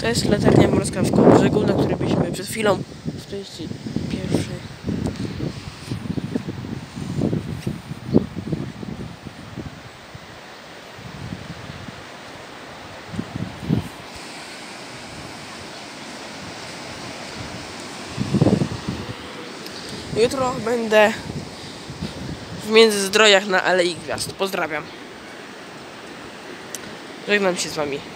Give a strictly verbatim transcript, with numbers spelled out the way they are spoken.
To jest latarnia morska w Kołobrzegu, na której byliśmy przed chwilą w części pierwszej. Jutro będę w Międzyzdrojach na Alei Gwiazd. Pozdrawiam. Żegnam się z wami.